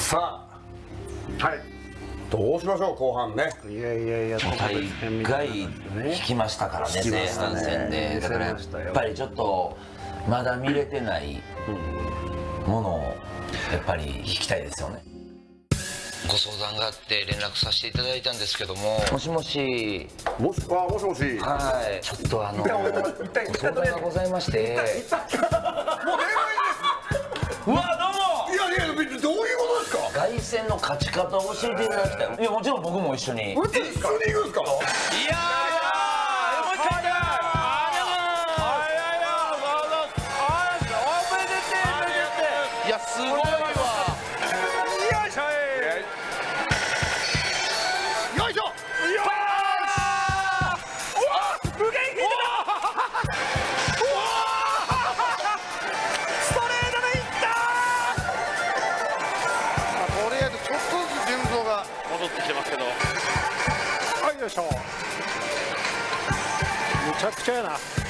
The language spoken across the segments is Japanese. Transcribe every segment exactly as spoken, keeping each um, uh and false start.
さあ、はい、どうしましょう後半ね。 いやいやいや、 大概引きましたからね、前半戦で。だからやっぱりちょっとまだ見れてないものをやっぱり引きたいですよね。ご相談があって連絡させていただいたんですけども、もしもし。 もし、あ、もしもし。 はい、ちょっとあのご相談がございまして。もう電話いいです。うわ、どうも。 いやいや、どういうことですか。 凱旋の勝ち方を教えていただきたい。いや、もちろん僕も一緒に。 一緒に行くんですか。いやー。 すごいわ。よいしょ。よいしょ。よー。うわ、無限引いてた。うわ。ストレートでいった。 とりあえずちょっとずつ順調が戻ってきてますけど。はい、よいしょ。むちゃくちゃやな。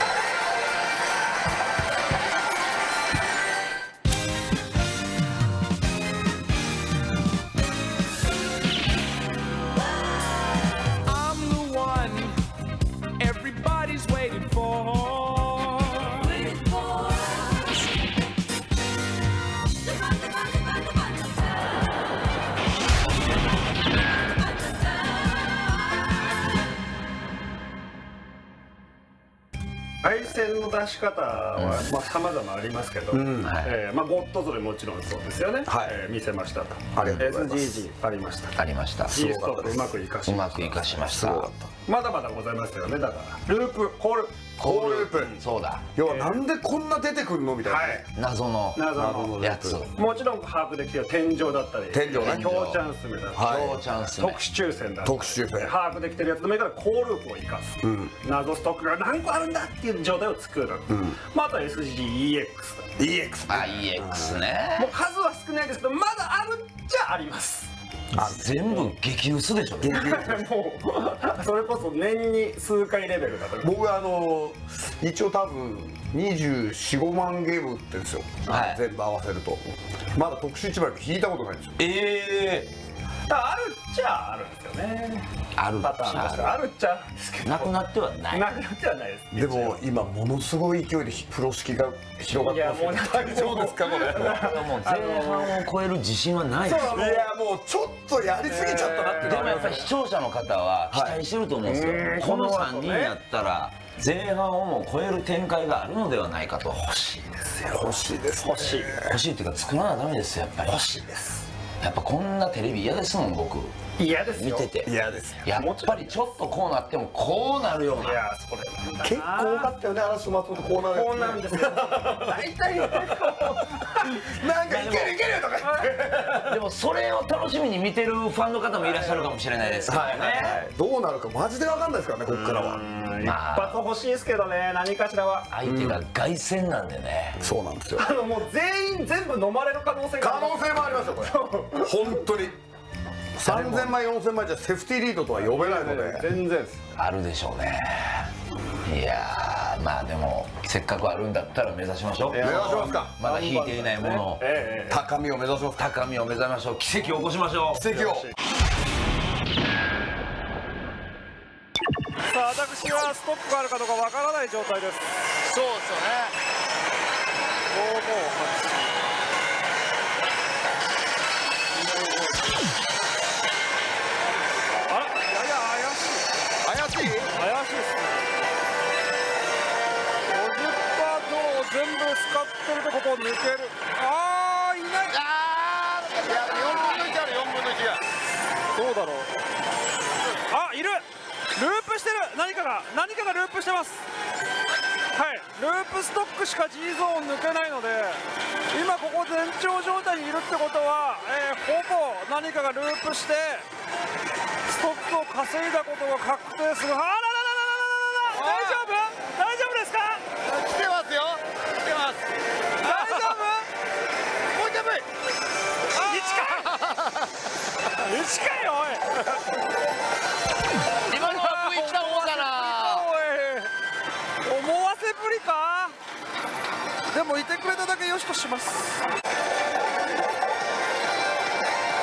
対戦の出し方はまあ様々ありますけど、ゴッドゾレもちろんそうですよね。見せましたと。エスジージー ありました。 ありました。 G ストップうまくいかしました。 うまくいかしました。 まだまだございますよね。だからループコールコールループ。 そうだ。 要はなんでこんな出てくるのみたいな謎の謎のやつ。 もちろん把握できてる天井だったり、 天井ね、 強チャンス目だったり、 強チャンス目、 特殊抽選だったり、 特殊抽選把握できてるやつでもいいからコールループを生かす、謎ストックが何個あるんだっていう状態を作る。また エスジージーイーエックス だ。 イーエックス。 あ、イーエックス ね。 もう数は少ないですけどまだあるっちゃあります。 全部激薄でしょ。もうそれこそ年に数回レベルだと。 僕はあの一応多分にじゅうよん、ごまんゲーム売ってるんですよ、全部合わせると。まだ特殊一枚引いたことないんですよ。 ええ、 あるっちゃあるんですよね。 あるっちパターンとしてはあるっちゃあるんですけど、 なくなってはない。 なくなってはないです。 でも今ものすごい勢いで風呂敷が広がってますけど、大丈夫ですかこれ。 もう前半を超える自信はないです。 いやもうちょっとやりすぎちゃったなって。 でもやっぱり視聴者の方は期待してると思うんですよ。このさんにんやったら前半をも超える展開があるのではないかと。欲しいですよ。 欲しいです。 欲しい。 欲しいっていうか作らなダメですよ。やっぱり欲しいです。 やっぱこんなテレビ嫌ですもん僕。 嫌ですよ。 見てて嫌ですよ。 やっぱりちょっとこうなってもこうなるような。 いやそれ結構多かったよね、嵐と松本こうなる。 こうなんですよ。大体なんかいけるいけるとか言って。 でもそれを楽しみに見てるファンの方もいらっしゃるかもしれないですからね。 どうなるかマジで分かんないですからね、ここからは。 一発欲しいですけどね、何かしらは。 相手が凱旋なんでね。 そうなんですよ。 あのもう全員全部飲まれる可能性が可能性もありますよこれ。本当にさんぜんまいよんせんまいじゃセーフティーリードとは呼べないので。 全然です。 あるでしょうね。いやー、まあでもせっかくあるんだったら目指しましょう。 目指しますか。 まだ引いていないものを高みを目指します。 高みを目指しましょう。奇跡を起こしましょう。 奇跡を。 さあ私はストップがあるかどうかわからない状態です。 そうですよね。 ごーごーはち。あら、やや怪しい。怪しい？怪しいですね。ごじゅっパーセントを全部使ってるとここ抜ける。ああ、いない。 あー、いやよんぶんのいちある。よんぶんのいちがどうだろう。あ、いる。ループしてる。何かが何かがループしてます。はい、ループストックしか G ゾーン抜けないので、今ここ全長状態にいるってことは、えー、ほぼ何かがループしてストックを稼いだことが確定する。あららららららら、大丈夫？大丈夫ですか？ 来てますよ。来てます。 大丈夫？ もう一回。 いちかい。いちかい、おい。 今のは V 来た方だな。 思わせぶりか。でもいてくれただけよしとします。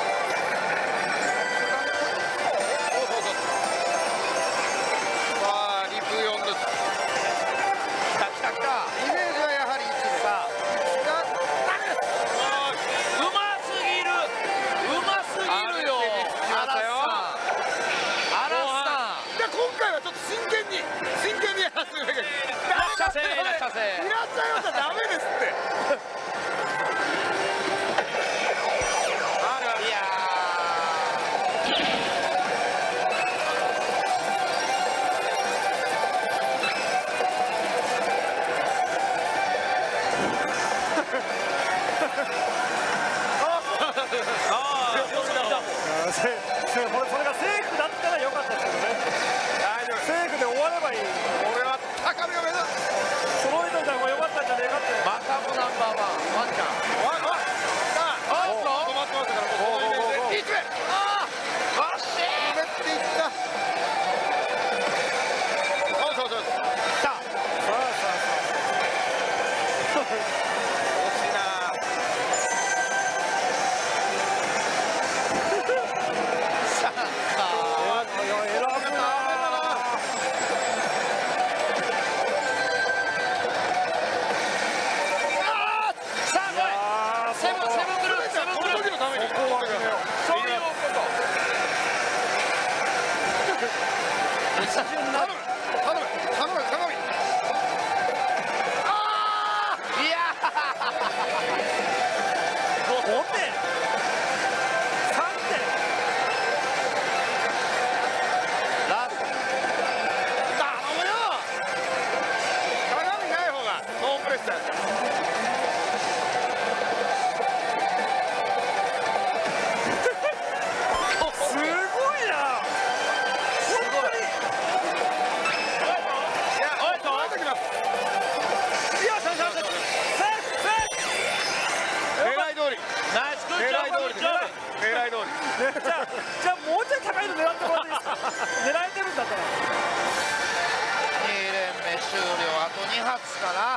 じゃあもうちょい高いの狙ってもらっていいですか。狙えてるんだったら。 に連目終了、あとに発かな。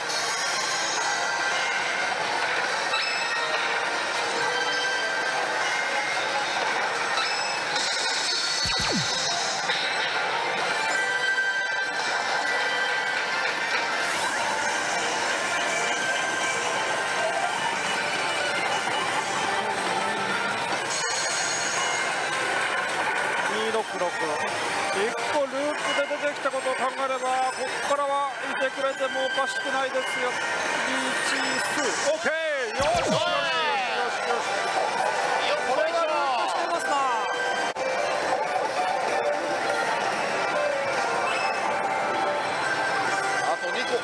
いっこループで出てきたことを考えれば、ここからはいてくれてもおかしくないですよ。リーチ数 OK。 よしよしよしよしよし。これはループしてますな。 あとにこ。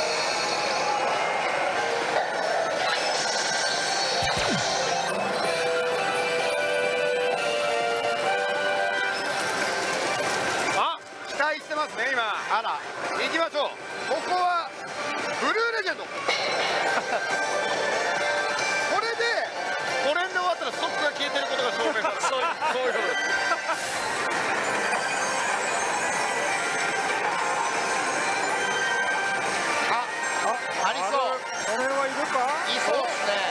してますね今。あら、行きましょう。ここはブルーレジェンド。これでご連で終わったらストックが消えてることが証明される。そういうそういうことです。あ、あ、ありそう。 これはいるか。 いそうですね。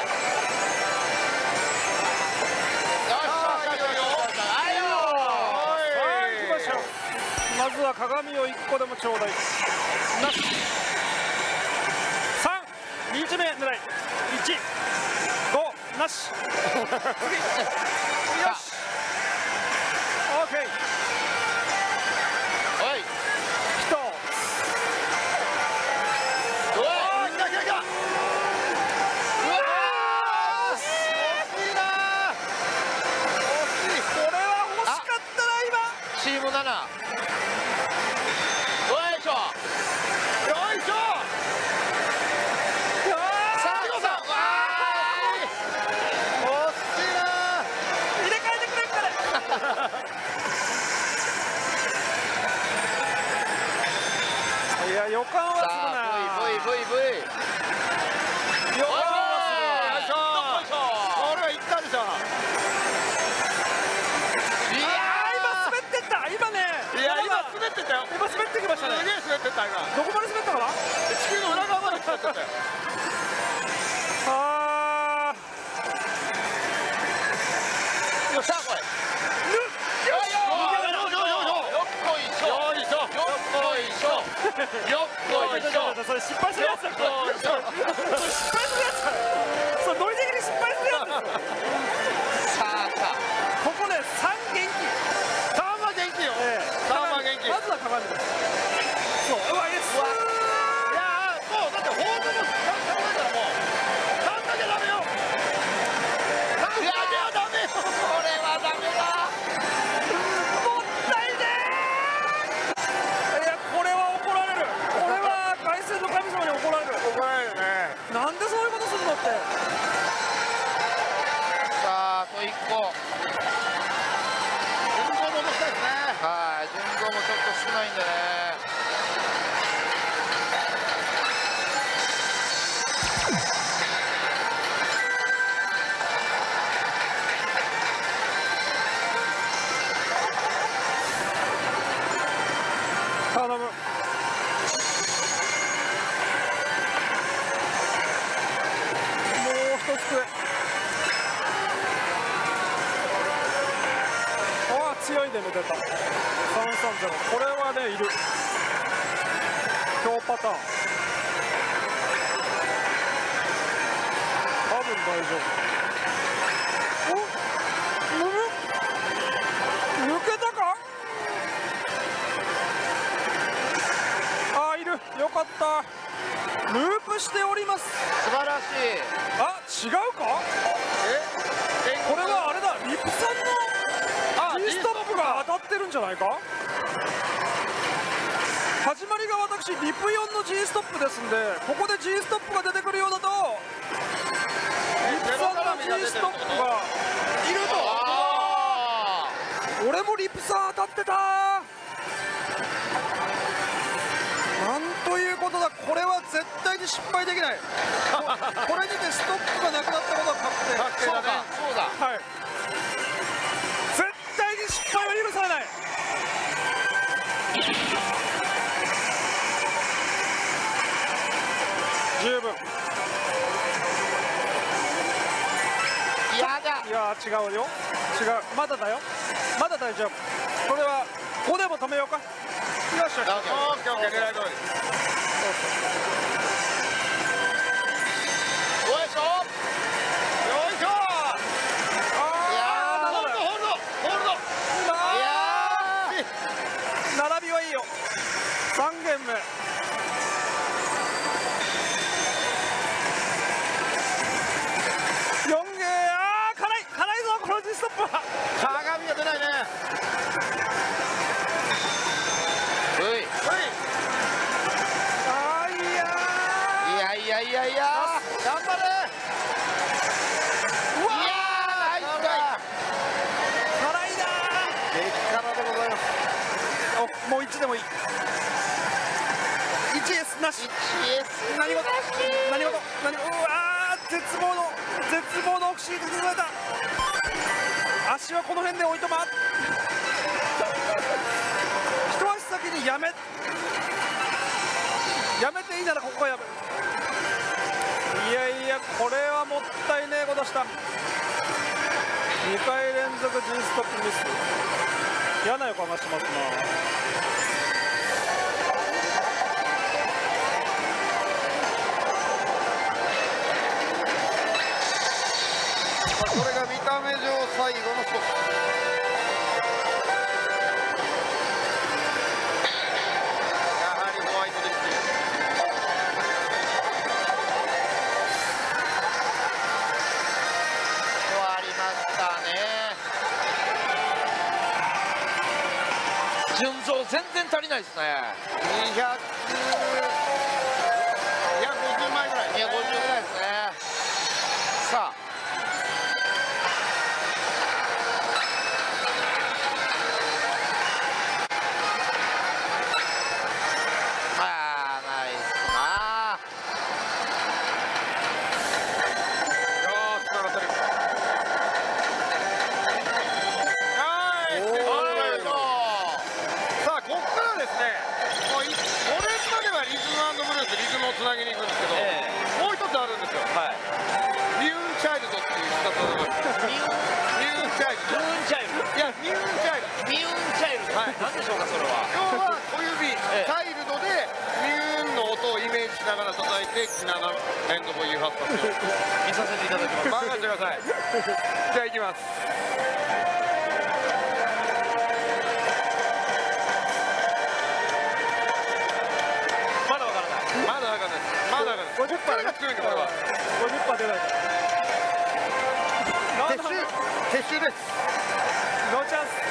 まずは鏡をいっこでもちょうだい。なし。さん、にいちめ狙い。いち、ご、なし。次。よし。オーケー。 おい。 ひと。 おい。来た来た来た。うわー。惜しいなー。惜しい。 これは欲しかったな今。 チームなな。 いや予感はするな。 ブイブイブイブイ。 予感はする。 これはいったでしょ。 いやー今滑ってった。今ね。 いや今滑ってたよ。 今滑ってきましたね。 すげえ滑ってた今。 どこまで滑ったかな。 地球の裏側まで滑ってたよ。 あー。よっしゃこれ。 よっこいしょ。 それ失敗するやつだ。失敗するやつだ。それノリ的に失敗するやつですよ。 さあか。 ここねさん元気。 さんは元気よ。さんは元気。 まずは鏡です。そう。うわいいです。 いやーもうだってホームも考えたらもうさんだけダメよ。さんだけはダメよ。 これはダメだ。 もったいねー。いやこれは怒られる。これは凱旋の神様に怒られる。 怒られるね。 なんでそういうことするのって。 さああといっこ。 順調に戻したいですね。 はい、順調もちょっと少ないんでね。 頼む。もう一つくれ。ああ強いで出た。さんさんゼロ。これはねいる。今日パターン。多分大丈夫。お、抜けたか。あーいる。よかった。ループしております。 素晴らしい。 あ、違うか。 えこれはあれだ。リプさんの G ストップが当たってるんじゃないか。始まりが私リプよんの G ストップですんで、ここで G ストップが出てくるようだとリプさんの G ストップがいると。 あ俺もリプさん当たってた。なんということだ。これは絶対に失敗できない。これにてストップがなくなったことは確定。 ーそうだそうだ。 はい。絶や違うよ、違う、まだだよ、まだ大丈夫。これはごでも止めようか。よしよし、 オッケーオッケー、狙い通り。よいしょよいしょ。いやー、ホールドホールドホールド。いやー、並びはいいよ。さんゲーム目。よんゲー、あー、辛い辛いぞこのGストップは。 鏡が出ないね。うい。 あー、いやー。 いやいやいやいや。頑張れ。 うわー、 いやー、ナイスだ。 辛いなー。 激辛でございます。 お、もういちでもいい。いちエスなし。 いちエス何事何事何事。うわー、絶望の絶望のオクシードにされた。足はこの辺で置いとま。一足先にやめやめていいならここはやめ。いやいや、これはもったいねえことした。にかい連続 G ストップミス。嫌な予感がしますな。 これが見た目上最後のストップ。やはりホワイトですね。終わりましたね。 順調全然足りないですね。 にひゃく、にひゃくごじゅうまいぐらい、 にひゃくごじゅうぐらいですね。さあつなげに行くんですけど、えー、もう一つあるんですよ。はい。ミューンチャイルドっていう仕方がミューンチャイルド。ミューンチャイルド。いやミューンチャイルド。ミューンチャイルド。はい。なんでしょうかそれは。要は小指、えー、チャイルドでミューンの音をイメージしながら叩いてきながら連続を誘発させる。見させていただきます。任せてください。じゃあ行きます。ごじゅっパーセント が強いんだこれは。 ごじゅっパーセント 出ない。 撤収撤収です。 ノーチャンス。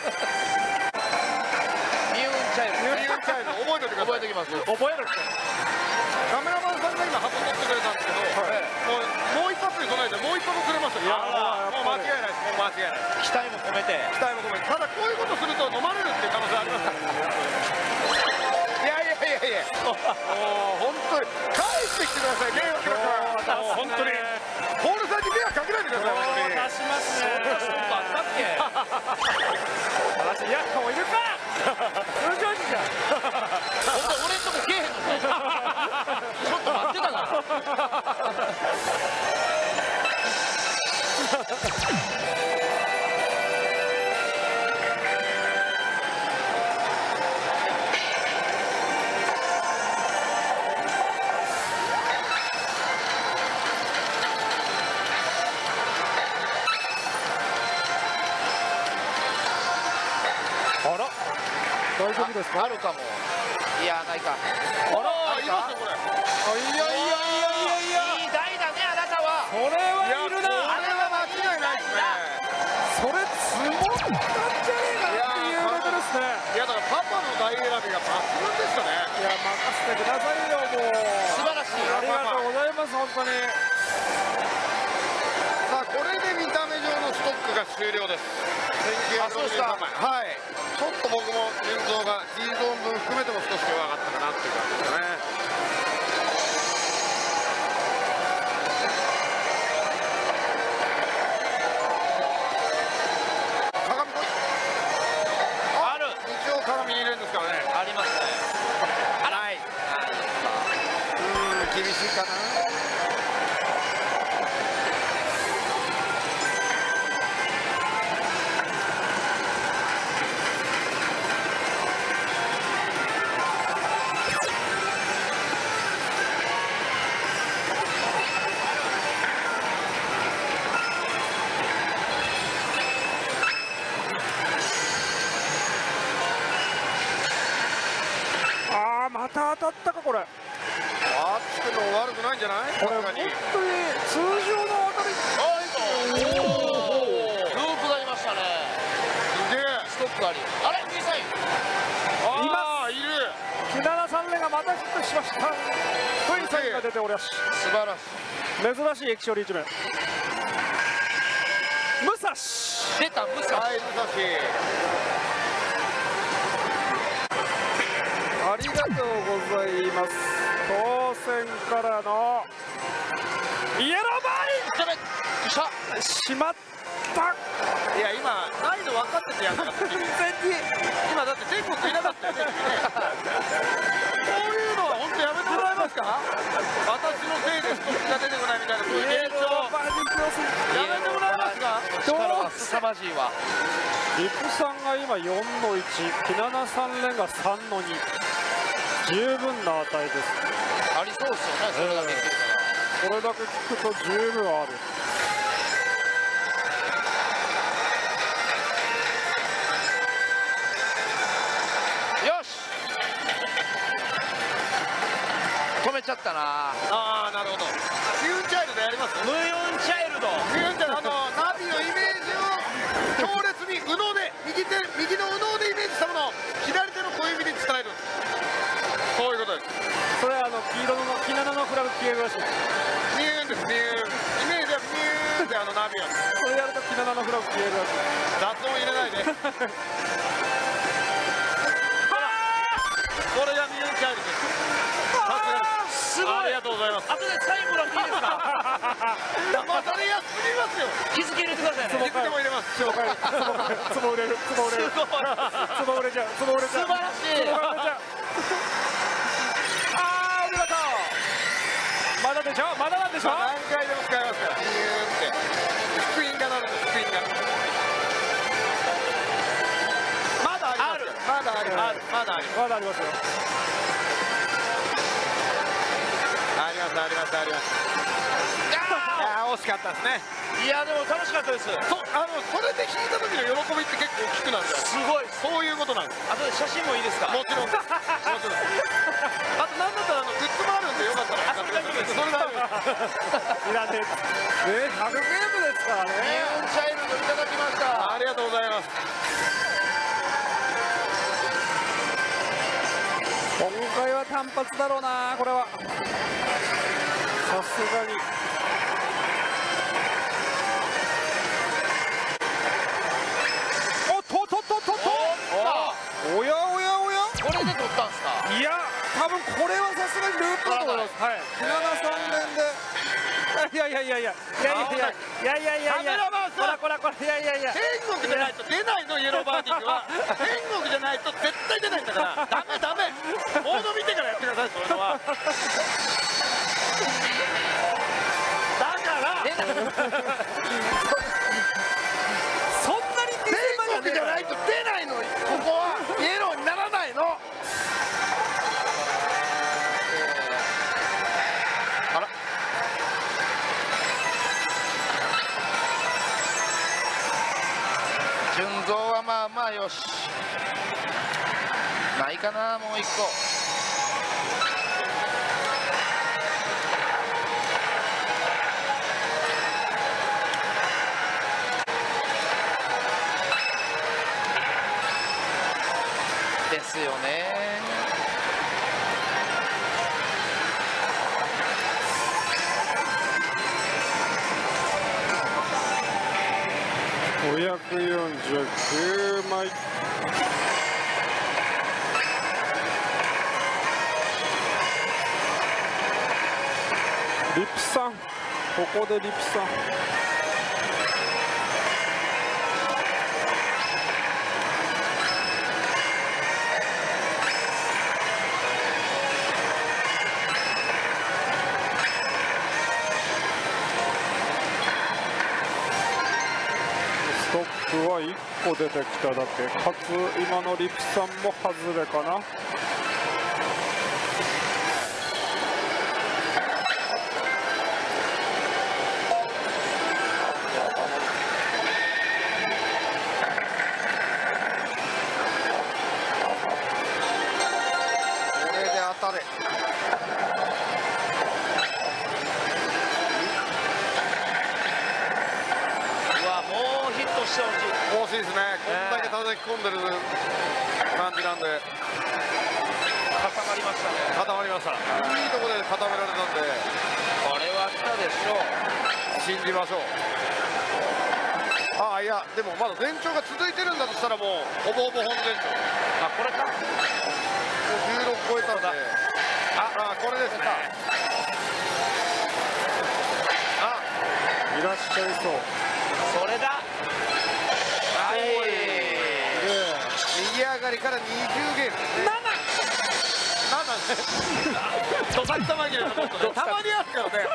ミューンチャイルド。 ミューンチャイルド覚えておいてください。覚えておきます。 覚えるって。 カメラマンさんが今箱取ってくれたんですけど、もうもう一発に備えてもう一発くれました。いやもう間違いないです。もう間違いない。 期待も込めて。 期待も込めて。ただこういうことすると飲まれるっていう可能性あります。いやいやいやいや。もう本当に帰ってきてください。迷惑だから。もう本当に。ホールさんに迷惑かけないでください。 出しますね。 そんなあったっけ。 私いやもういるか。通常時じゃん。 本当俺んとこけえへんのか。ちょっと待ってたな。 大丈夫ですか。 あるかも。いやないか。 あらいますよこれ。 いやいやいやいやいや。 いい台だねあなたは。 それはいるな。 あれは間違いないですね。 それ積もったんじゃねえかっていうレベルですね。 いやだからパパの台選びが抜群でしたね。 いや任せてくださいよもう。 素晴らしい。 ありがとうございます本当に。 さあこれで見た目上のストックが終了です。せんきゅうひゃくろくじゅうさんまい。はい。ちょっと僕も順増が G ゾーン分含めても少し弱かったかなっていう感じですかね。鏡こい。 ある。 一応鏡入れるんですからね。 ありますね。 はい。うーん厳しいかな。 本当に通常の当たり。 おー、ループがいましたね。すげえ。ストックあり。あれ、ミサイル。 います。 いる。 木梨さんれがまたヒットしました。フイサインが出ております。 素晴らしい。 珍しい液晶リーチ目。武蔵。 出た、武蔵。はい、武蔵。 ありがとうございます。当選からのイエローバーイン。しまった。 いや、今難易度分かっててやったから完全に今だって全国いなかったよね。こういうのは本当やめてもらえますか。私のせいでストックが出てこないみたいなそういう現象やめてもらえますか。力が凄まじいわ。 リプさんが今よんのいち、木梨さんれがさんのに。十分な値です。 ありそうですよね、それだけ聞くから。 これだけ聞くと十分ある。 よし。止めちゃったな。ああ、なるほど。ミューンチャイルドやります。ムユンチャイルド。ミューンチャイルド、あのナビのイメージを強烈に右脳で右手右の右脳でイメージしたものを左手の小指に伝える。そういうことです。 それはあの黄色の黄七のフラグ消えるらしい。 ミューンです、ミューン。イメージはミューンってあのナビなんです。 それやると黄七のフラグ消えるらしい。 雑音入れないで。これがミューンチャイルドです。さすがです。すごい。ありがとうございます。後でサインもらっていいですか。騙されやすすぎますよ。日付入れてくださいね。日付も入れます。 つぼ売れる、つぼ売れる。つぼ売れちゃう、つぼ売れちゃう。 素晴らしい。 ああ、お見事。まだでしょ、まだなんでしょ。 何回でも使えますから。ビューンって。スクイーンがなるんです。スクイーンが。まだあります。まだあります。まだあります。 まだありますよ。 あります、あります、あります。いやー、惜しかったですね。いや、でも楽しかったです。そ、あの、それで引いた時の喜びって結構大きくなるんです。すごい。そういうことなんです。あとで写真もいいですか。もちろんです。もちろんです。あと、なんだったら、あの、グッズもあるんで、よかったら。あ、それだけです。それだけです。 いらねえ。ね、ひゃくゲームですからね。 ミューンチャイルドいただきました。ありがとうございます。 今回は単発だろうな、これは。さすがに。おっとっとっとっとっと。おやおやおや。 これで取ったんですか。 いや、多分これはさすがにループだと思います。はい。木梨さんれんで。いやいやいやいやいやいやいやいやいやいやいや。こらこらこら、いやいやいや。 天国じゃないと出ないの、イエローバーディングは。天国じゃないと絶対出ないんだから。ダメダメ。ボード見てからやってください、そういうのは。だからそんなに天国じゃないと出ないの。ここはイエローにならないの。あら。順蔵はまあまあよし。ないかな、もう一個。ですよね。 ごひゃくよんじゅうきゅうまい。リプさん、ここでリプさん。ストックはいっこ出てきただけ、かつ今のリプさんも外れかな。 これで当たれ。 してほしい。 惜しいですね。こんだけ叩き込んでる感じなんで固まりましたね。 固まりました。いいところで固められたんで、 これは来たでしょう。 信じましょう。ああ、いやでもまだ前兆が続いてるんだとしたら、もうほぼほぼ本前兆。 あ、これか。もうじゅうろく超えたんで、ああ、これですね。あ、 いらっしゃいそう。 それだ。はい。 右上がりからにじゅうゲームですね。ななね。どさくさ紛れのことね。たまにあるからね。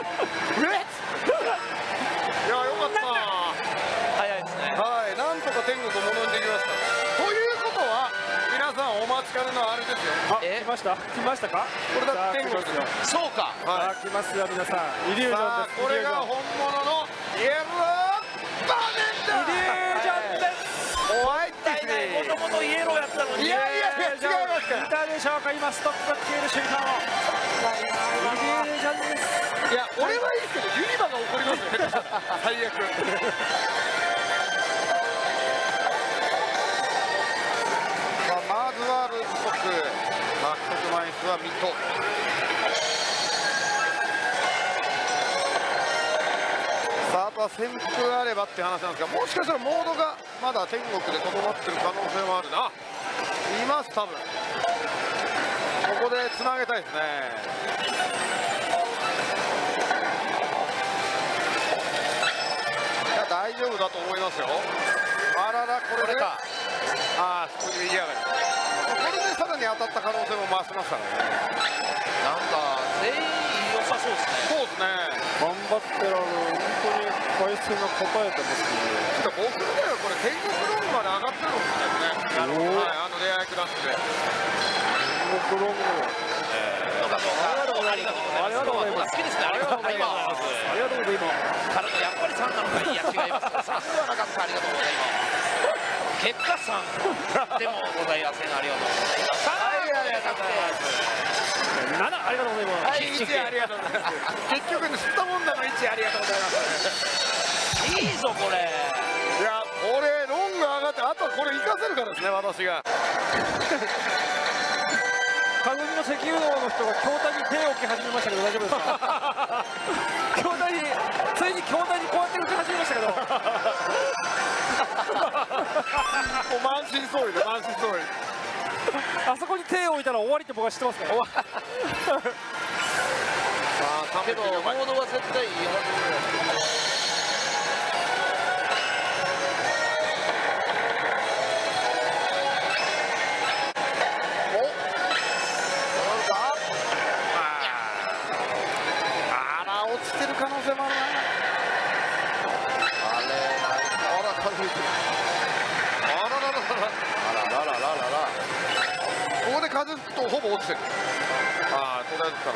いや、よかった。 早いですね。 はい、なんとか天国を物にできました。ということは、皆さんお待ちかねのあれですよ。 あ、来ました。来ましたか。 これだって天国ですよ。 そうか。 はい。 あ、来ますよ皆さん。イリュージョンです。 これが本物のイエローバーネンだ。 イリュージョンです。 ホワイトですね。 もともとイエローやったのに。 いやいやいや、違いますから。 見たでしょうか、今ストップが消える瞬間を。イリュージョンです。 いや、俺はいいですけど、ユニバが怒りますよね。最悪。さあ、まずはループストック、獲得枚数は水戸。さあ、あとは旋風あればって話なんですが、もしかしたらモードがまだ天国で整ってる可能性もあるな。います、多分。ここでつなげたいですね。大丈夫だと思いますよ。あらら、これでか。ああ、そういう嫌がり。これでさらに当たった可能性も増しますからね。 なんか全員良さそうですね。 そうですね。 頑張ってる、あの本当に回線が答えてますてか僕みたいなこれ天国ロングまで上がってるのかもしれないですね。はい、あのレア役出して。 天国ロング。 そうかそうか。ありがとうございます。ありがとうございます。好きですね。ありがとうございます。 ありがとうございます。 からのやっぱりさんなのか。いや違います。さんではなかった。ありがとうございます。結果さんでもございません。ありがとうございます。はい、ありがとうございます。 なな、ありがとうございます。 はい、いちありがとうございます。結局吸ったもんだのいちありがとうございます。 いいぞこれ。 いや、これロング上がって、あとはこれ活かせるからですね、私が。 かぐみの石油王の人が筐体に手を置き始めましたけど大丈夫ですか。筐体についに筐体にこうやって置き始めましたけど。もう満身創痍で満身創痍。 あそこに手を置いたら終わりって僕は知ってますから。 さあ、 けどモードは絶対いいはず。 可能性もあるな。あれ、あら、軽い。あららららら。あらららららら。ここで風吹くとほぼ落ちてる。ああ、途絶えたの。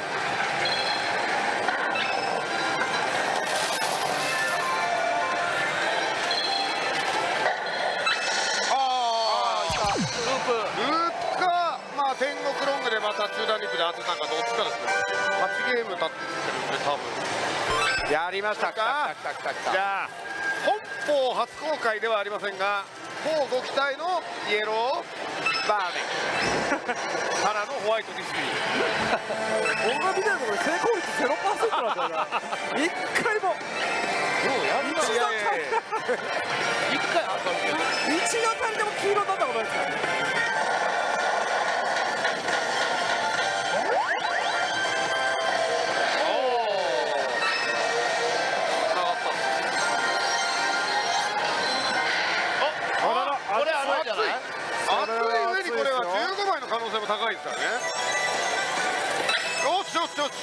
ああ、いた。ループ。ループか、まあ天国ロングでまた中段リップで当てたかどっちかですね。はちゲーム経ってるんで多分。やりましたか。じゃあ本邦初公開ではありませんが、乞うご期待のイエローバーネンからのホワイトディスティニー。 僕が見てるところ成功率ゼロパーセントなんだよな。一回も。 ようやりました。 一回当たるけど。 一度たりでも黄色になったことないですよ。 可能性も高いですからね。よしよしよし。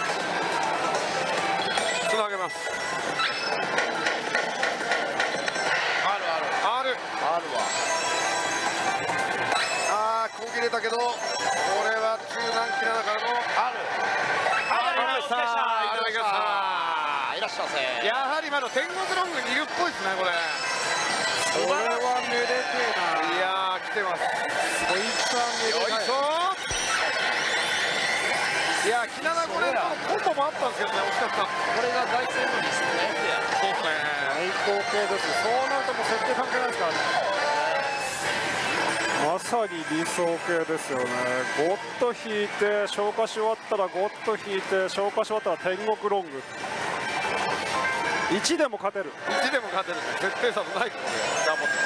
つなげます。 あるあるあるあるわ。 ああ、こぎれたけど、これは中南キラだからのあるありました。 ありました。 いらっしゃいませ。 やはりまだ天国ロングにいるっぽいですね、これ。 これはめでてえな。 いやー、来てます。 こいつはめでよいしょ。いや、きななこれコンボもあったんですけどね、惜しかった。 これが凱旋のリスクのやつや。 そうですね。 行系ですね。そうなるともう設定関係ないですからね。まさに理想系ですよね。ゴッド引いて消化し終わったらゴッド引いて消化し終わったら天国ロング。いちでも勝てる。 いちでも勝てるんで、絶対差のないところで頑張って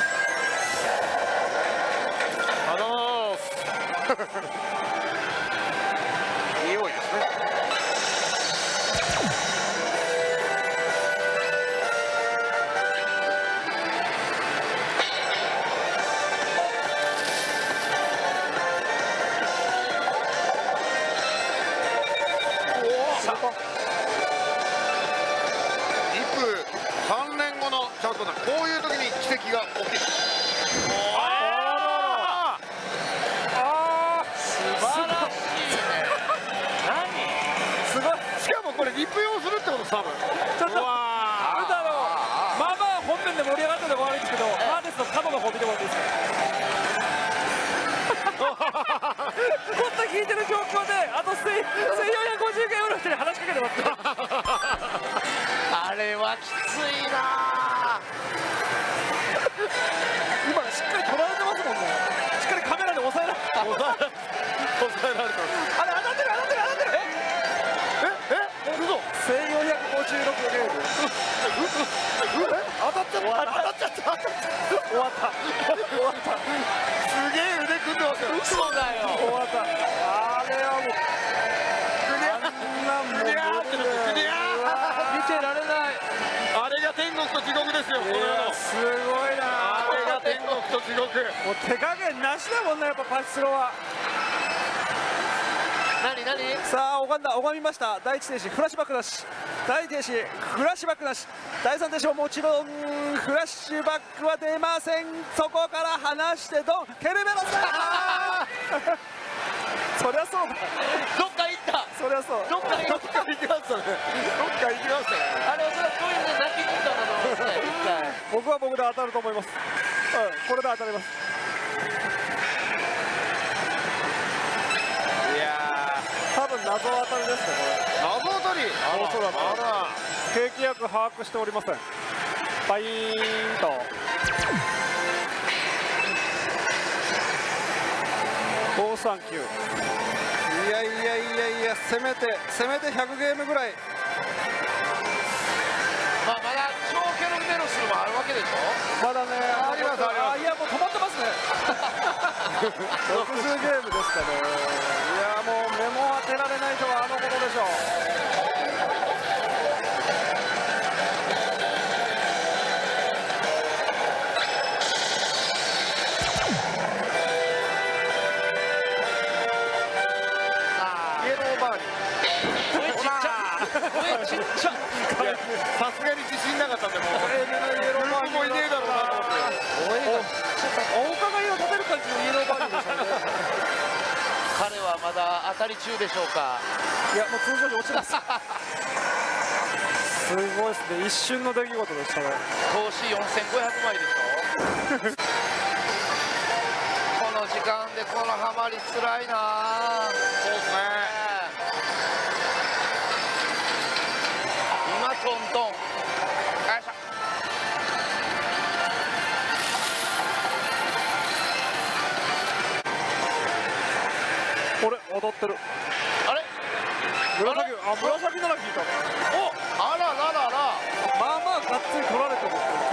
ます。ありがとうございます。匂いですね。こういう時に奇跡が起きる。ああ、 素晴らしいね。何？ すごい。しかもこれリプ用するってこと多分。 ちょっと。うわー。だろう。まあまあ本編で盛り上がったのが悪いんですけど、ハーデスの角の方見てもらっていいですか。ゴッド引いてる状況であとせんよんひゃくごじゅうゲームの人に話しかけてますね。 あれはきついな。 今しっかり捉えてますもんね。しっかりカメラで抑えられて抑えられてます。 あれ当たってる当たってる当たってる。 えええ嘘。 せんよんひゃくごじゅうろくゲーム。当たっちゃった当たっちゃった終わった終わった。 すげえ腕組んでますよ。 嘘だよ。 終わった。あれはもうクリアあんなもうクリアってクリア見てられない。 あれが天国と地獄ですよ。この世のすごいな。 あれが天国と地獄。 もう手加減なしだもんね、やっぱパチスロは。 何何？ さあ拝んだ拝みました。第一停止フラッシュバックなし、第二停止フラッシュバックなし、第三停止ももちろんフラッシュバックは出ません。そこから離してドンケルベロスだ。そりゃそうだ。 どっか行った。 そりゃそう。 どっか行っどっか行きましたね。どっか行きましたね。 た。あれおそらくトイレで泣きに行ったんだと思うんですね。一回。 僕は僕で当たると思います。うん、これで当たります。 いや多分謎当たりですね、これ。 ー、謎当たり。 おそらくあら。 景気役把握しておりません。バイーンと。ごさんきゅう。いやいやいやいや、せめてせめてひゃくゲームぐらい。 まあまだ超ケルベロスもあるわけでしょ。 まだね、 ありますあります。 あ、いやもう止まってますね。ろくじゅうゲームですかね。いやもう目も当てられないとはあのことでしょう。 ちっちゃ。 さすがに自信なかったんで、もう僕もいねえだろうなと思って。 お伺いを立てる感じのイエローバージョンでしたね。 彼はまだ当たり中でしょうか。 いやもう通常に落ちます。すごいですね。一瞬の出来事でしたね。 投資よんせんごひゃくまいでしょ。この時間でこのハマりつらいな。 そうですね。 トントン。よいしょ。 これ踊ってる。 あれ？ 紫、あ、紫なら聞いた。 お、あらららら。 まあまあがっつり取られてる。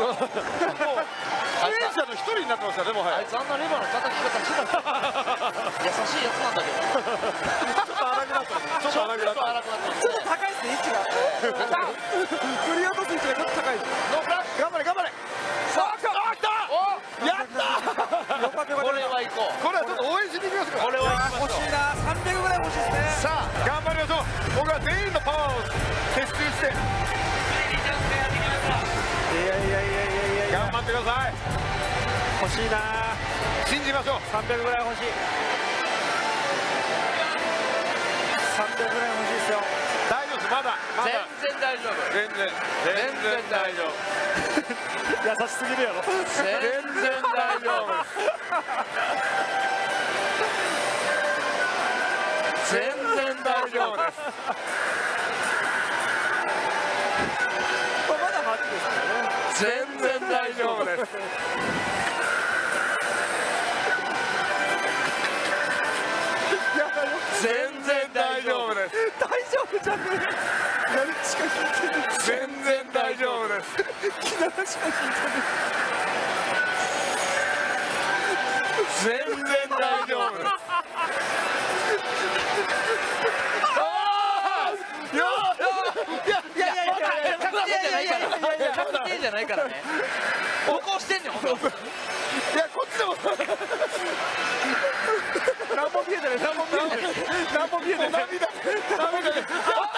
出演者の一人になってましたね、もはや。 あいつあんなレバーの叩き方してた。優しいやつなんだけど。 ちょっと荒くなった。ちょっと荒くなった。 荒くなった。 ちょっと高いですね、位置が。振り落とす位置がちょっと高い。 ノーフラッシュ。 頑張れ頑張れ。さあ来た。あ来た。 お、 やったー。 これは行こう。 これはちょっと応援しに行きますか。 これは行きま欲しいな。さんびゃくぐらい欲しいですね。 さあ頑張りましょう。僕は全員のパワーを結集して。 いやいやいやいやいや。 頑張ってください。 欲しいな。 信じましょう。 さんびゃくぐらい欲しい。さんびゃくぐらい欲しいですよ。 大丈夫です。まだまだ全然大丈夫。 全然全然大丈夫。 優しすぎるやろ。 全然大丈夫。全然大丈夫です。 まだはちですからね。 全然大丈夫です。全然大丈夫です。 大丈夫じゃねえ。何しか聞いてない。 全然大丈夫です。 気長しか聞いてない。 全然大丈夫です。 いやいやいやいや確定じゃないから確定じゃないからね。起こしてんねん。いやこっちでも何も見えてない。何も見えてない。何も見えてない。涙涙で。や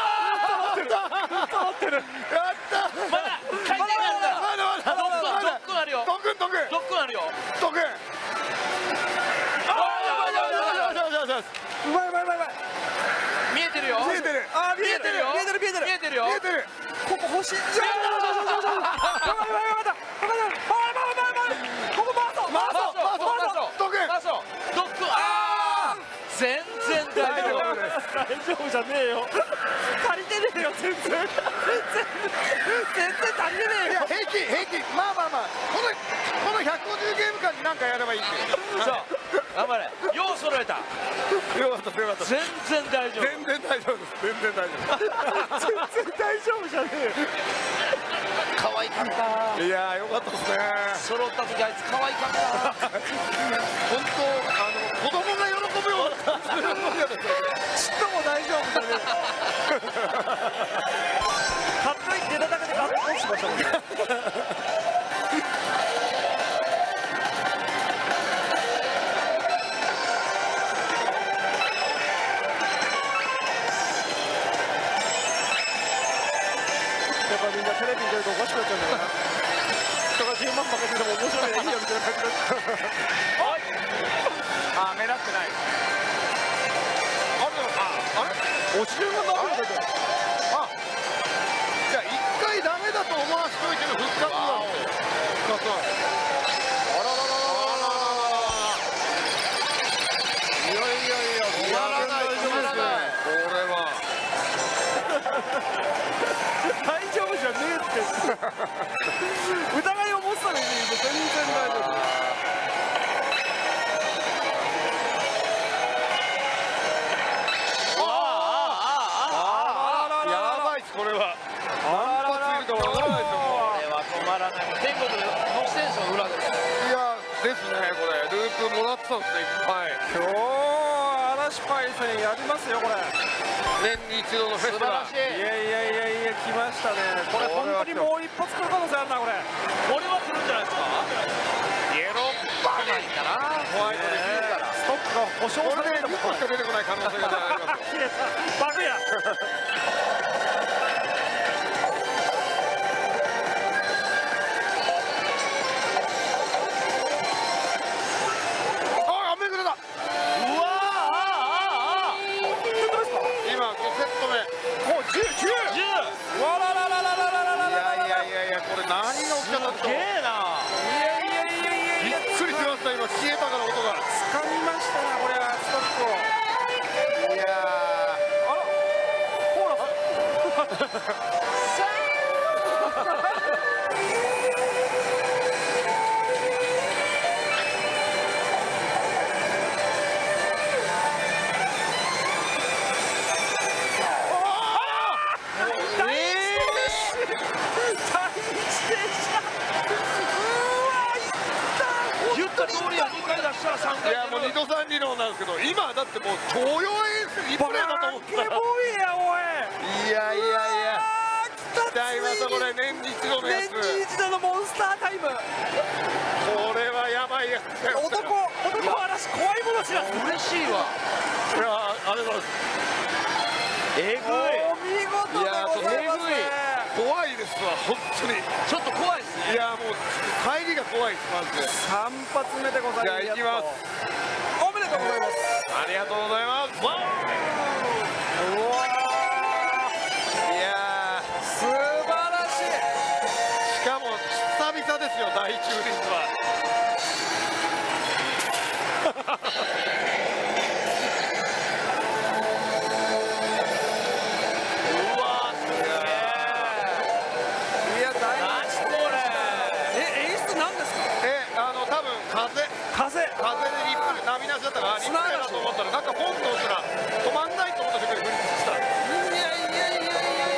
ったまだ回転があるから。 まだまだドックドックあるよ。 ドックンドックンドックあるよ。 ドックン。 うまいうまいうまいうまい。 見えてるよ。 見えてる。 あ見えてるよ。見えてる見えてる見えてるよ。 見えてる。 ここ欲しい。じゃあ。ここ回そう回そう回そうドックン。 回そうドック。ああ全然大丈夫です。 大丈夫じゃねえよ。足りてねえよ全然。全然足りてねえよ。 いや平気平気。まあまあまあこのこのひゃくごじゅうゲーム間に何かやればいいっていう。 そう頑張れ。よう揃えた。 よかったよかった。 全然大丈夫。 全然大丈夫です。全然大丈全然大丈夫じゃねえよ。 可愛かった。 夫。いやーよかったですね。 揃った時あいつ可愛かった。 本当あの子供が喜ぶような感じのもんやですよ。 ちっとも大丈夫じゃねえよ。かっこいい出ただけでガッツポーズしましたもんね。やっぱみんなテレビに出るとおかしくなっちゃうんだよな。人がじゅうまん負けてても面白いねいいよみたいな感じで。 あ目立ってない。あれああれお尻がなるんだけど。 あじゃあ一回ダメだと思わせといての復活だ。復活だ。あららららららら。いやいやいや止まらない止まらない。これは大丈夫じゃねえって疑いを持つために全然大丈夫。 やばいっすこれは。何発いるかわからないですよ。もうこれは止まらない。天国での選手の裏で。 いやですねこれループもらってたんですねいっぱい。 今日嵐パイセンやりますよこれ。 年に一度のフェスが。 素晴らしいやいやいやいや来ましたね。これ本当にもう一発来る可能性あるなこれ。 これは来るんじゃないですか。 イエローバーンかな。ホワイトできるから。 ストックが保証こされてるれでにこしか出てこない可能性がありますよ。 切れたバグや。 あ雨降れた。 うわああああ今ごセット目。 もうじゅうきゅう。 じゅう。 わらららららららららら。 いやいやいやいやこれ何が起きたんだと。 すげえな。 いやいやいやいやいや。 びっくりしました今消えたから音が。 掴みましたなこれはストックを。 いやあらコーラス。 言った通りやにかい出したらさんかい。 いやもう二度三理論なんですけど今だってもう東洋エースリプレイだと思ったら。 バケボーイやおい。 いやいやいや来た来ちゃいましたこれ年に一度のやつ。 年に一度のモンスタータイム。 これはやばいやつ。 男男嵐怖いもの知らず。 嬉しいわ。 いやありがとうございます。 えぐお見事でございますね。 怖いですわ本当に。 い。ちょっと怖いですね。 いやもう帰りが怖いですマジで。 三発目でございます。 じゃあ行きます。 おめでとうございます。 ありがとうございます。 わうわいやー素晴らしい。 ーしかも久々ですよ大中立は。 いや大何これ。 足だったからリプレイだと思ったらなんかポンと押したら止まんないと思った瞬間に振り付けした。いやいやいやいやいや。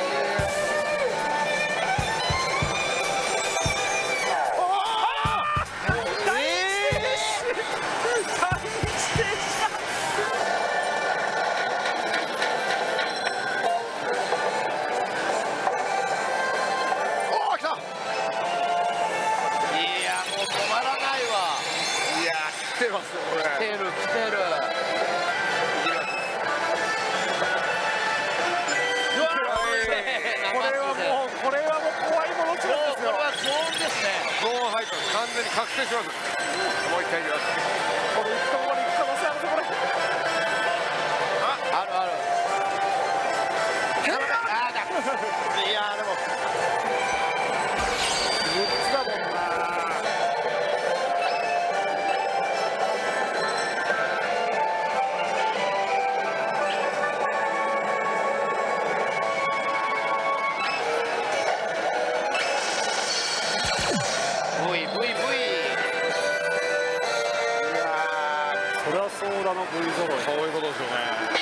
来てますよこれ。来てる来てる。 これはもうこれはもう怖いものちなんですよ。これはゾーンですね。 ゾーン入った完全に覚醒します。もう一回いきます。 これ行くところに行く可能性あるぞこれ。 あ、あるある。あだ。 いやーでもむっつだもんな。ソーラの V 揃い。 そういうことですよね。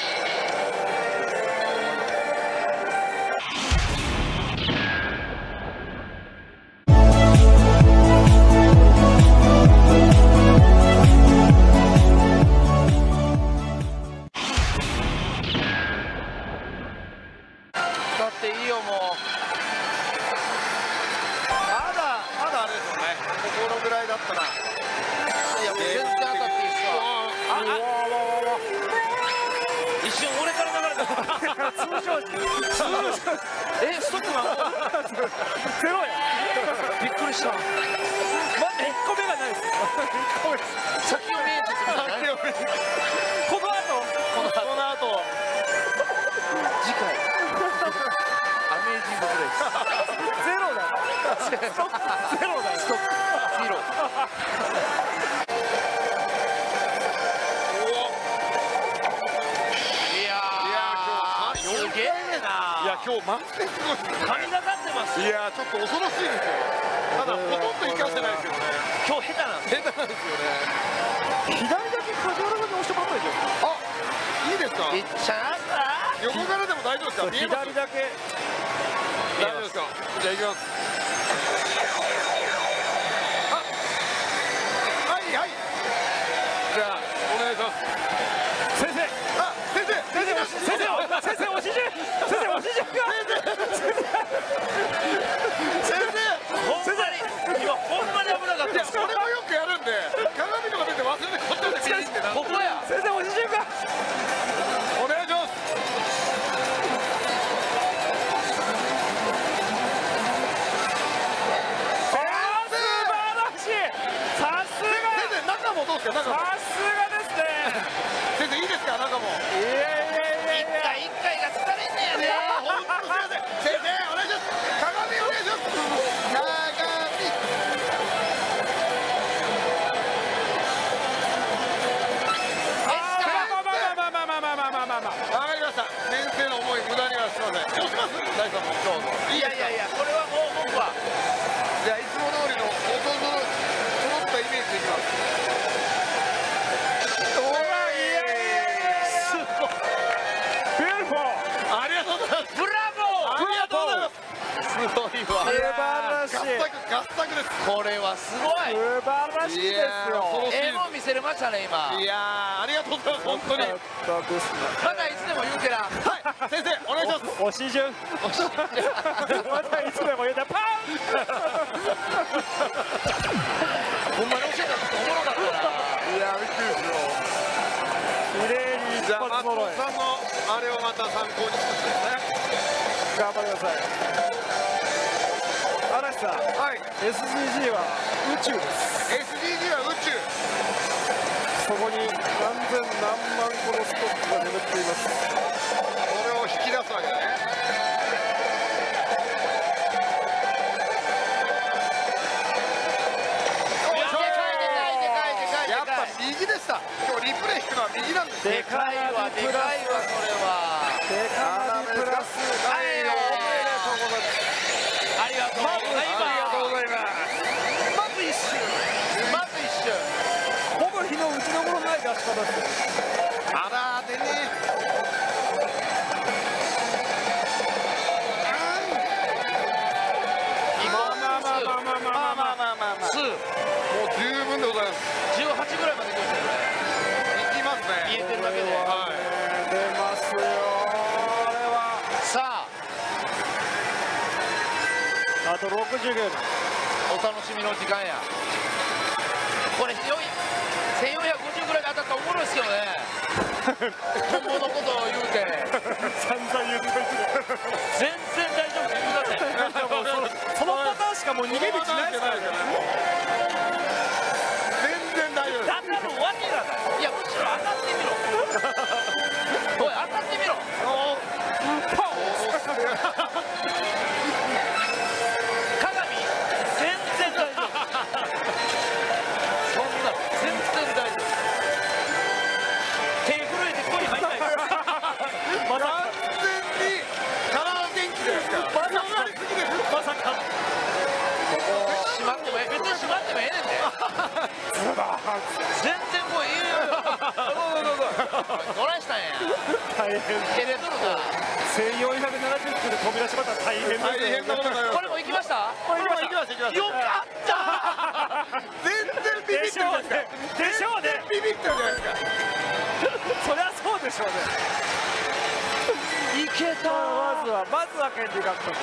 だっていいよもう。 まだまだあれですよね。ここのぐらいだったら。 いやもう全然当たっていいっすわ。 一瞬俺から流れた。 通常時。通常時。 え、ストップなの？ ゼロや。 びっくりした。 まだ一個目がないです。一個目。 先を見えてたね。 この後。 このこの後。 次回。アメージングプレイス。 ゼロだ。ストップゼロだよ。 ストップゼロ。 今日マジですごいですね。 神がかってます。 いやーちょっと恐ろしいですよ。ただほとんど生かしてないですけどね。 今日下手なんです。 下手なんですよね。 左だけカジュアルに押してもらったらいいですよ。 あ、いいですか。 いっちゃうか。 横からでも大丈夫ですか。見えます。 左だけ。 大丈夫ですか。じゃあ行きます。あ、はいはい。じゃあお願いします。 先生。 あ、先生。 先生先生先生おしじ先生おしじが先生。 ほんまに今ほんまに危なかった。 いやそれもよくやるんで鏡とか見て忘れてこっちで見に行ってな。 ここや。 先生おしじがお願いします。 さすが先生中もどうですか。中もさすがですね。 先生いいですか。中もいやいやいやいや。 一回が疲れんねやね。 本当すいません。先生お願いします。鏡お願いします。鏡。 まあまあまあまあまあまあまあまあまあまあまあ。 わかりました。先生の思い無駄にはしません。どうします。大さんもどうぞ。 いやいやいや、これはもう僕は。 じゃあいつも通りの元々揃ったイメージでいきます。 おらいやいやいやすごい。ビューティフォー。 ありがとうございます。 ブラボー。 ありがとうございます。 すごいわ。 素晴らしい。 合作合作です。 これはすごい。 素晴らしいですよ。 ええもん見せれましたね今。 いやーありがとうございます。本当に。 よかったですね。 まだいつでも言うてな。 はい先生お願いします。 おしじゅん。またいつでも言うてパン。 ほんまに教えたのおもろかったな。 いやびっくりですよ。 綺麗に一じゃあ松発揃え。 本さんのあれをまた参考にしてですね。 頑張りなさい。嵐さん。 はい。 エスディージー は宇宙です。 エスディージー は宇宙。 そこに何千何万個のストックが眠っています。 これを引き出すわけだね。やっぱ右でした。今日リプレイ引くのは右なんですね。 でかいわでかいわこれは。 でかいプラス。 はい、おめでとうございます。ありがとうございます。 ありがとうございます。 まず一瞬。まず一瞬。 ほぼ日の打ちどころないかかし方です。 あらでね。 まあまあまあまあまあまあまあまあまあまあ。 もう十分でございます。 じゅうはちぐらいまで行きましたよね。 いきますね。 言えてるだけで。 はい。 出ますよ。あれは。 さあ、 あとろくじゅうゲーム。 お楽しみの時間や。これせんよんひゃくごじゅうぐらいで当たったらおもろいですけどね。本物のことを言うて散々言うといて。 全然大丈夫って言うだってそのパターンしかもう逃げ道ないですからね。 全然大丈夫です。 当たるわけがない。いやむしろ当たってみろおい当たってみろ鏡全然大丈夫そんな全然大丈夫手震えて声入んないまさか完全にカラー元気ですから。 まさかまさかしまってもええ別にしまってもええねんで全然もういいよどないしたんや大変。 照れとるなせんよんひゃくななじゅっキロで飛び出しまったら大変ですよ。 大変なことになります。 これも行きましたこれも行きました行きました。 よかった全然ビビってるじゃないですか。 でしょうね。 ビビってるじゃないですか。 そりゃそうでしょうね。 いけたまずはまずは権利獲得。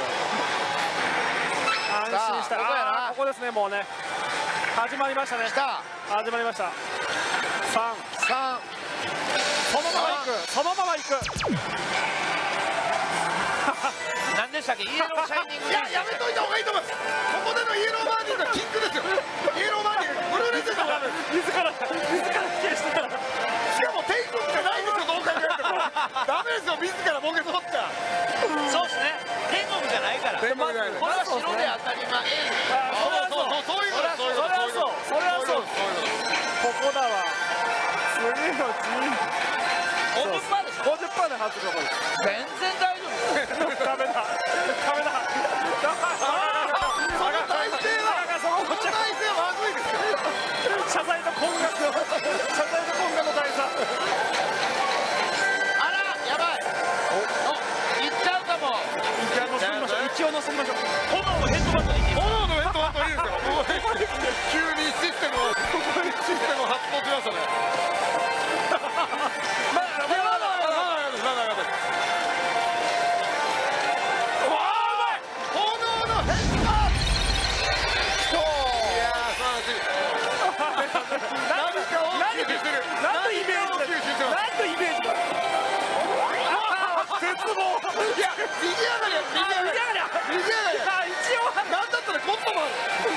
安心した。 さあここやなあーここですね。もうね始まりましたね。 来た始まりました。さんさんそのまま行くそのまま行く。 何でしたっけイエローシャイニングいややめといた方がいいと思います。ここでのイエローバーディーのキックですよ。イエローバーディーブルーレスでもダメです。 自ら自ら否定してたらしかも天国じゃないですよ。どう考えてもダメですよ。自らボケ取っちゃ。 そうですね天国じゃないから天国じゃないです。 これは白で当たり前そうそうそうそういうことそういうことそれはそうここだわ。次のごじゅっパーセントでしょごじゅっパーセントで外すとこです。 全然大丈夫ダメだダメだ。 その体勢はその体勢はまずいですよ。 謝罪と混学の謝罪と混学の大差。 あらやばいおいっちゃうかも一応乗せましょう。 炎のヘッドバットでいい炎のヘッドバットいいですよ。急にシステムをシステムを発動しましたね。 まだまだまだまだ炎のヘッドバット。いやー素晴らしい。何かを吸収してる。 何のイメージだ。 何かを吸収してます。 何のイメージだ。絶望。 いや右上がりや右上がり右上がり。 一応なんだったらゴッドもある。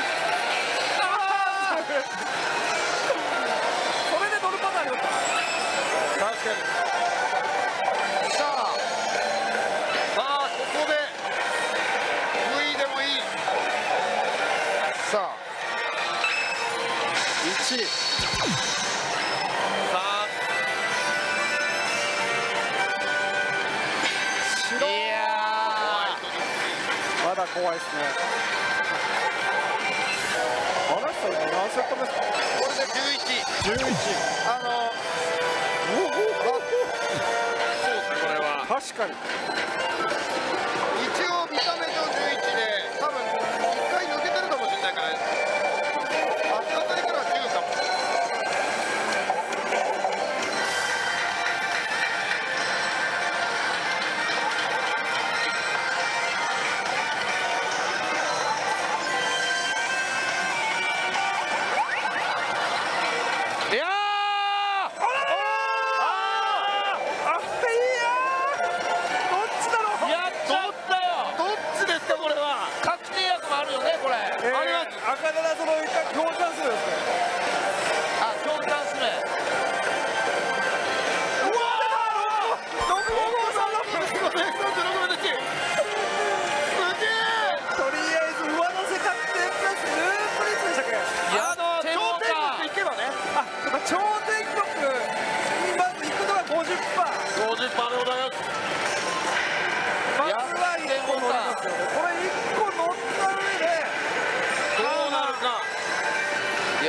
それで乗るパターンありますか。 確かに。さあさあここで V でもいい。さあいちさあ白いやまだ怖いですね。あなた今何セット目ですか。 これでじゅういち。 じゅういち。 あのそうですねこれは確かに。 一応見た目上じゅういちで多分いっかい抜けてるかもしれないから足当たりからじゅうかも。いやーああいやーどっちだろう。 やっちゃったよどっちですかこれは。 確定薬もあるよねこれえーあります。 赤ならその共感するんですね。 あ共感するうわーろくごごさんろく。 すごいさんじゅうろくめです。すげえ。 とりあえず上乗せ確定プラスループ率でしたっけ。 やってもうた頂点国行けばね。 あ、やっぱ頂点国にまず行くのがごじゅっパーセント。 ごじゅっパーセントでございます。 まずはいっこ乗りますよね。これいっこ乗った上でどうなるか。 い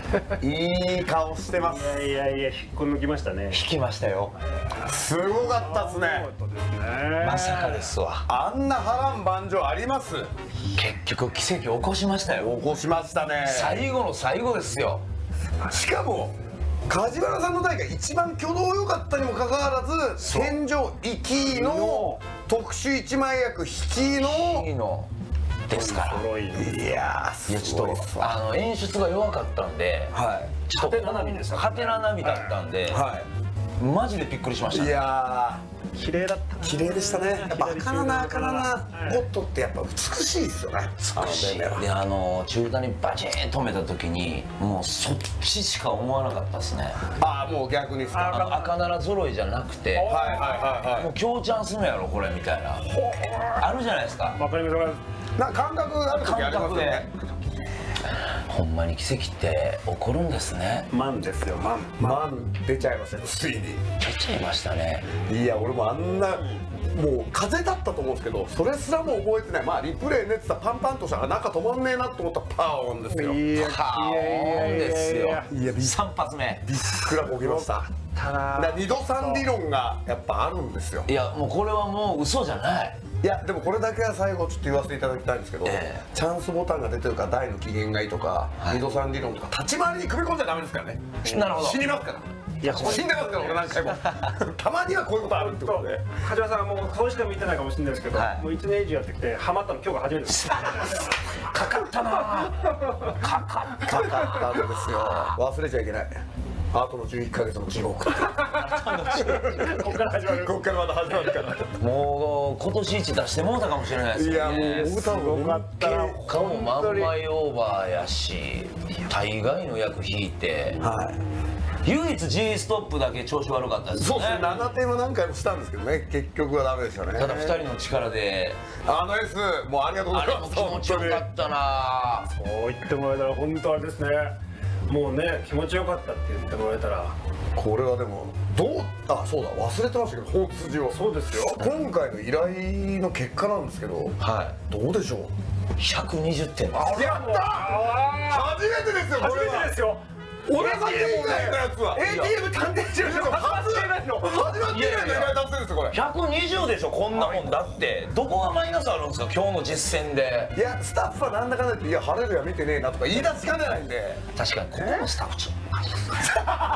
いい顔してます。 いやいやいや、引っこ抜きましたね。 引きましたよ。 すごかったですね。 まさかですわ。 あんな波乱万丈あります？ 結局奇跡起こしましたよ。 起こしましたね。 最後の最後ですよ。 しかも梶原さんの台が一番挙動良かったにもかかわらず、天井行きの特殊一枚役引きのいいのですから。 いやー、 いやちょっとあの演出が弱かったんで、 はちょっとハテナ波ですハテナ波だったんで、 いはマジでびっくりしましたい。いね。 や綺麗だったな。 ー綺麗でしたね。やっぱ赤なな赤ななゴットってやっぱ美しいですよね。 美しい。であの中段にバチン止めた時にもうそっちしか思わなかったですね。 ああ、もう逆にですか。 あの赤なら揃いじゃなくて、 はいはいはいはい。 もう強チャンス目やろこれみたいなあるじゃないですか。 わかりますわかりなんか感覚ある時ありますよね。 ほんまに奇跡って起こるんですね。 ます。マンですよ、マン。 マン出ちゃいましたよ、ついに。 出ちゃいましたね。 いや、俺もあんなもう風だったと思うんですけど、それすらも覚えてない。まあリプレイねってたパンパンとしたら中止まんねえなと思ったらパーオンですよ。 いやパーオンですよ。 いや、びっ三発目。 くらこきました。 ただだから二度三理論がやっぱあるんですよ。 いやもうこれはもう嘘じゃない。 いやでもこれだけは最後ちょっと言わせていただきたいんですけど、 ええチャンスボタンが出てるから台の機嫌がいいとか、 はい二度三理論とか立ち回りに組み込んじゃダメですからね。 なるほど。 死にますから。 いや死んでますから俺何回もたまにはこういうことあるってことで。 梶原さんはもう顔しか見てないかもしれないですけど、 はいもういちねん以上やってきてハマったの今日が初めてです。 かかったな。かかったかかったんですよ。忘れちゃいけない。あとのじゅういっかげつの地獄。こここから始まる。 こからまだ始まるから。 もう今年一出してもうたかもしれないですいやよね。 もう僕多分かったら顔も満枚オーバーやし、大概の役引いて、 はい唯一 G ストップだけ調子悪かったですよね。 そうですね。ななてんは何回もしたんですけどね、結局はダメでしたね。 ただふたりの力で、 あの S もうありがとうごあれもざいます。 気持ちよかったな。 そう言ってもらえたら本当あれですね。もうね、気持ちよかったって言ってもらえたら。 これはでもどう、あ、そうだ忘れてましたけど本筋を。 そうですよ。 今回の依頼の結果なんですけど、 はどうでしょう。 い。ひゃくにじゅってんです。 やった初めてですよ。 初めてですよ。 俺だけ以外のやつは エーティーエム 探偵事務所の初めての始まって以来の依頼達成ですよこれ。 ひゃくにじゅうでしょこんなもん。だってどこがマイナスあるんですか今日の実践で。 いやスタッフはなんだかんだ言って、いや晴れるや見てねえなとか言い出しかねないんで。 確かにここのスタッフちょっとおかしいですね。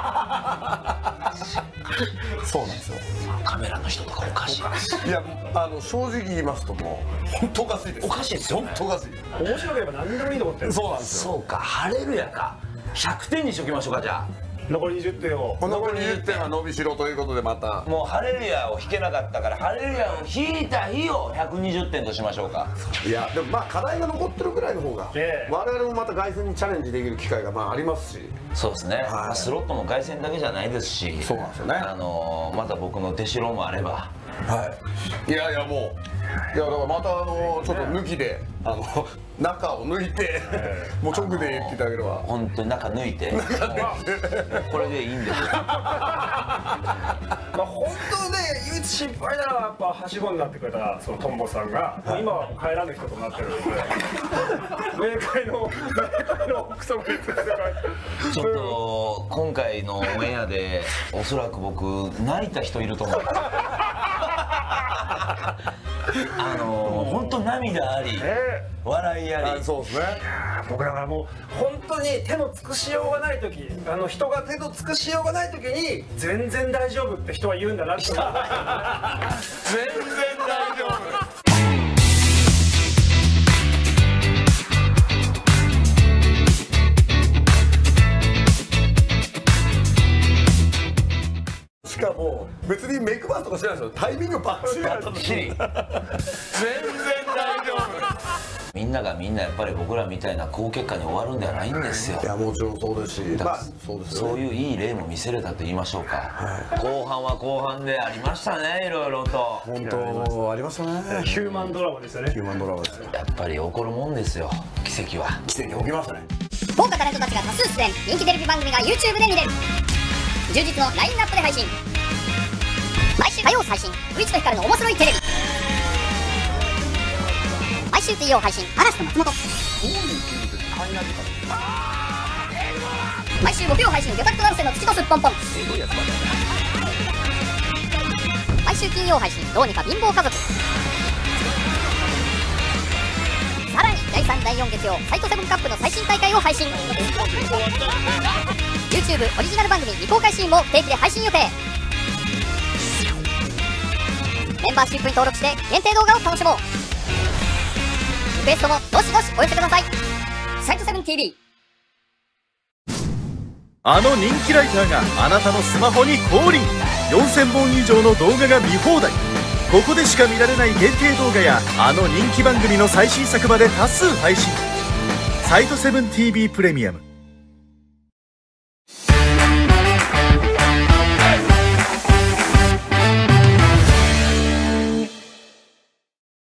そうなんですよ。 カメラの人とかおかしいです。 いやあの正直言いますともう本当おかしいです。 おかしいですよね本当おかしい。 面白ければ何でもいいと思ってる。 そうなんですよ。 そうか、晴れるやか。ひゃくてんにしときましょうかじゃ残りにじゅってんを。 残りにじゅってんは伸びしろということでまたあ。もう晴れるやを引けなかったから晴れるやを引いた日をひゃくにじゅってんとしましょうか。 いやでもまあ課題が残ってるぐらいの方が、 ええ我々もまた凱旋にチャレンジできる機会がまあありますし。 そうですね、まあ、スロットも凱旋だけじゃないですし、 そうなんですよね。 あのー、また僕の出しろもあれば、 はい。いやいやもういやだからまたあのちょっと抜きであの中を抜いてもう直で言っていただければ。 本当に中抜いてこれでいいんですよ。 まあ本当ね、唯一心配なのはやっぱはしごになってくれたそのトンボさんが、もう今は帰らぬ人となってるので、冥界の冥界の奥様に連れて帰ってちょっと今回のオンエアでおそらく僕泣いた人いると思う。あのー、本当涙あり、 え笑いあり。 そうですね。 ー僕だからもう本当に手の尽くしようがない時、あの人が手の尽くしようがない時に全然大丈夫って人は言うんだなって思いました。 全然大丈夫。しかも別にメイクバーとかしてないですよ。タイミングバッチリだったのに全然大丈夫。 みんながみんなやっぱり僕らみたいな好結果に終わるんではないんですよ。 いやもちろんそうですし、まあそうですよね。 そういういい例も見せれたと言いましょうか、はい、後半は後半でありましたね、いろいろと。 本当ありましたね。 ヒューマンドラマでしたね。 ヒューマンドラマですよ。 やっぱり起こるもんですよ、奇跡は。 奇跡起きましたね。 豪華タレントたちが多数出演、人気テレビ番組が YouTube で見れる。充実のラインナップで配信。毎週火曜配信、ブイチとヒカルの面白いテレビ。毎週水曜配信、嵐と松本。 毎週木曜配信魚拓と成瀬の月とすっぽんぽん。毎週金曜配信どうにか貧乏家族。さらにだいさんだいよん月曜サイトセブンカップの最新大会を配信。 YouTube オリジナル番組未公開シーンも不定期で配信予定。メンバーシップに登録して限定動画を楽しもう。リクエストもどしどしお寄せください。サイトセブン ティービー。 あの人気ライターがあなたのスマホに降臨。よんせんぼん以上の動画が見放題。ここでしか見られない限定動画やあの人気番組の最新作まで多数配信。サイトセブン ティービー プレミアム。